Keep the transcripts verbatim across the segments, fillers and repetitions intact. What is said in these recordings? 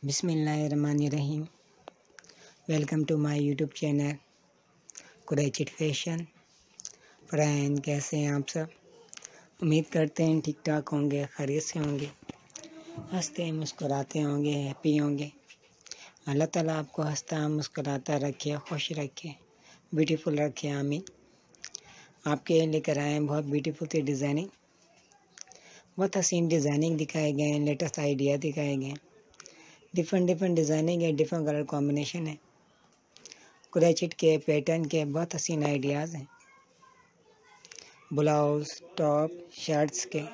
बिस्मिल्लाहिर्रहमानिर्रहीम। Welcome to my YouTube channel कुरैशिट fashion. Friend, कैसे हैं आप सब? उम्मीद करते हैं ठीक ठाक होंगे, खैरियत से होंगे, हंसते मुस्कुराते होंगे, हैप्पी होंगे। अल्लाह ताला आपको हंसता मुस्कुराता रखे, खुश रखे, ब्यूटीफुल रखे, आमीन। आपके लेकर आए हैं बहुत ब्यूटीफुल सी डिज़ाइनिंग, बहुत हसीन डिज़ाइनिंग दिखाए गए हैं, लेटेस्ट आइडिया दिखाए गए हैं। डिफरेंट डिफरेंट डिज़ाइनिंग है, डिफरेंट कलर कॉम्बिनेशन है, कुरैशिट के पैटर्न के बहुत हसीन आइडियाज़ हैं। ब्लाउज, टॉप, शर्ट्स के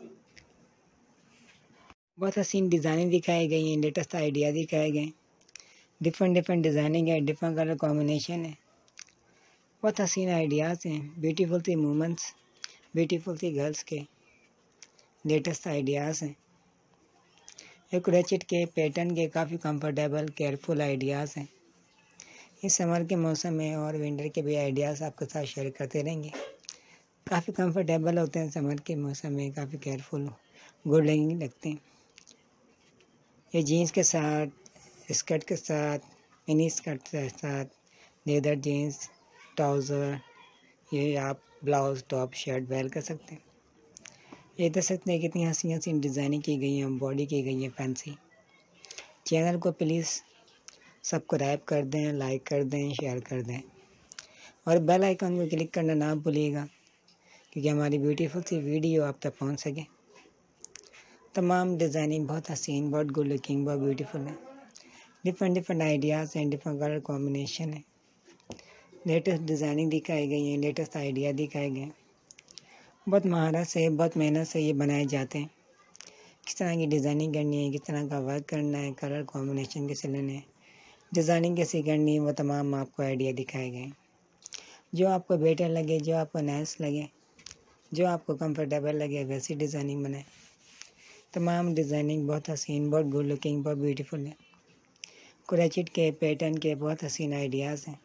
बहुत हसीन डिज़ाइनिंग दिखाई गई हैं, लेटेस्ट आइडिया दिखाए गए हैं। डिफरेंट डिफरेंट डिज़ाइनिंग है, डिफरेंट कलर कॉम्बिनेशन है, बहुत हसीन आइडियाज़ हैं। ब्यूटीफुल सी मूवमेंट्स, ब्यूटीफुल सी गर्ल्स के लेटेस्ट आइडियाज़ हैं। ये कुरैशिट के पैटर्न के काफ़ी कंफर्टेबल केयरफुल आइडियाज़ हैं। इस समर के मौसम में और विंटर के भी आइडियाज़ आपके साथ शेयर करते रहेंगे। काफ़ी कंफर्टेबल होते हैं समर के मौसम में, काफ़ी केयरफुल, गुड लुकिंग लगते हैं। ये जीन्स के साथ, स्कर्ट के साथ, मिनी स्कर्ट के साथ, लेदर जीन्स, ट्राउज़र, ये आप ब्लाउज, टॉप, शर्ट वेयर कर सकते हैं। ये देख सकते हैं कितनी हंसी हंसी डिज़ाइनिंग की गई है, बॉडी की गई है फैंसी। चैनल को प्लीज़ सब्सक्राइब कर दें, लाइक कर दें, शेयर कर दें और बेल आइकन को क्लिक करना ना भूलिएगा, क्योंकि हमारी ब्यूटीफुल सी वीडियो आप तक पहुंच सके। तमाम डिज़ाइनिंग बहुत हसीन, बहुत गुड लुकिंग, बहुत ब्यूटीफुल है। डिफरेंट डिफरेंट आइडियाज़ हैं, डिफरेंट कलर कॉम्बिनेशन है, लेटेस्ट डिज़ाइनिंग दिखाई गई है, लेटेस्ट आइडिया दिखाए गए हैं। बहुत महारत से, बहुत मेहनत से ये बनाए जाते हैं। किस तरह की डिज़ाइनिंग करनी है, किस तरह का वर्क करना है, कलर कॉम्बिनेशन कैसे लेने हैं, डिज़ाइनिंग कैसे करनी है, वो तमाम आपको आइडिया दिखाए गए हैं। जो आपको बेटर लगे, जो आपको नाइस लगे, जो आपको कंफर्टेबल लगे, वैसी डिज़ाइनिंग बनाए। तमाम डिज़ाइनिंग बहुत हसीन, बहुत गुड लुकिंग, बहुत ब्यूटीफुल है। कुरैशिट के पैटर्न के बहुत हसीन आइडियाज़ हैं।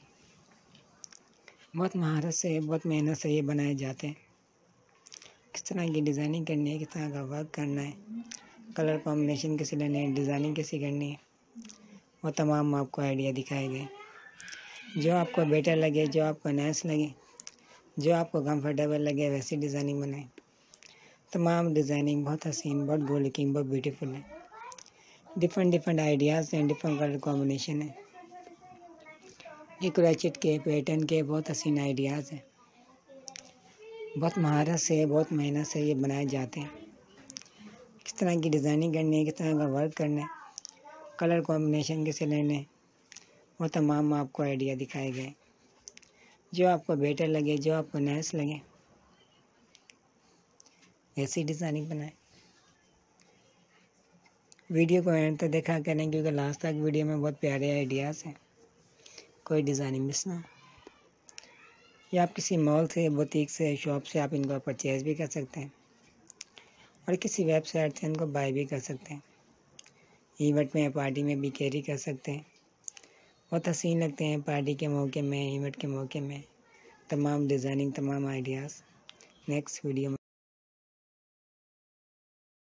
बहुत महारत से, बहुत मेहनत से ये बनाए जाते हैं। किस तरह की डिज़ाइनिंग करनी है, किस तरह का वर्क करना है, कलर कॉम्बिनेशन कैसे लेने हैं, डिज़ाइनिंग कैसे करनी है, वो तमाम आपको आइडिया दिखाए गए। जो आपको बेटर लगे, जो आपको नाइस लगे, जो आपको कंफर्टेबल लगे, वैसी डिज़ाइनिंग बनाएं। तमाम डिज़ाइनिंग बहुत हसीन, बहुत गुड लुकिंग, बहुत ब्यूटीफुल है। डिफरेंट डिफरेंट आइडियाज़ हैं, डिफरेंट कलर कॉम्बिनेशन है। ये कुरैशिट के पैटर्न के बहुत हसीन आइडियाज़ हैं। बहुत महारत से, बहुत मेहनत से ये बनाए जाते हैं। किस तरह की डिज़ाइनिंग करनी है, किस तरह का वर्क करना है, कलर कॉम्बिनेशन कैसे लेने, वो तमाम आपको आइडिया दिखाए गए। जो आपको बेटर लगे, जो आपको नाइस लगे, ऐसी डिज़ाइनिंग बनाए। वीडियो को एंड तक देखा करें, क्योंकि लास्ट तक वीडियो में बहुत प्यारे आइडियाज़ हैं, कोई डिज़ाइनिंग मिस ना हो। या आप किसी मॉल से, बुटीक से, शॉप से आप इनको परचेज़ भी कर सकते हैं और किसी वेबसाइट से इनको बाय भी कर सकते हैं। इवेंट में, पार्टी में भी कैरी कर सकते हैं। बहुत हसीन लगते हैं पार्टी के मौके में, इवेंट के मौके में। तमाम डिज़ाइनिंग, तमाम आइडियाज़ नेक्स्ट वीडियो में